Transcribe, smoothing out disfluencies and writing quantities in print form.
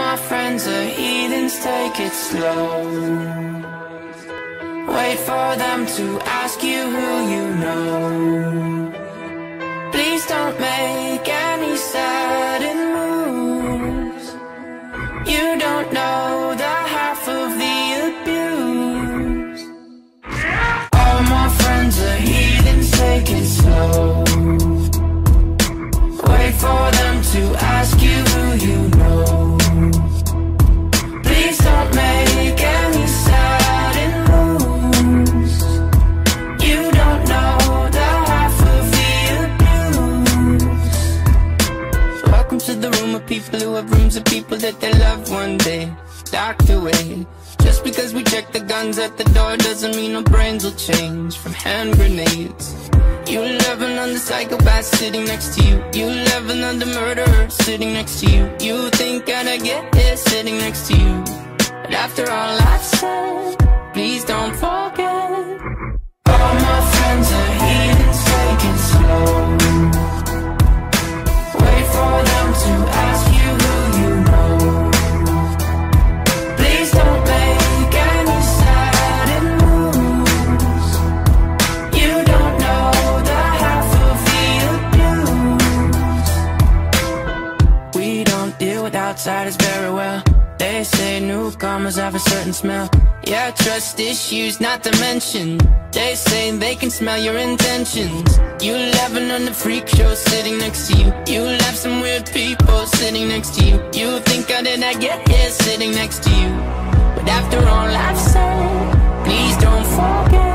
my friends are heathens, take it slow. Wait for them to ask you who you know. Please don't make any sudden moves. You don't know the half of the abuse. All my friends are heathens, take it slow. Wait for them to ask you who you know. Please don't make any sudden moves. You don't know the half of the abuse. Welcome to the room of people who have rooms of people that they love one day docked away. Just because we check the guns at the door doesn't mean our brains will change from hand grenades. You love another psychopath sitting next to you. You love another murderer sitting next to you. You think I'd get here sitting next to you. But after all I've said, please don't forget. All my friends are heathens, take it slow. Wait for them to ask you who you know. Please don't make any sudden moves. You don't know the half of the abuse. We don't deal with outsiders very well. They say newcomers have a certain smell. Yeah, trust issues not to mention. They say they can smell your intentions. You laughing on the freak show sitting next to you. You laugh some weird people sitting next to you. You think I did not get here sitting next to you. But after all I've said, please don't forget.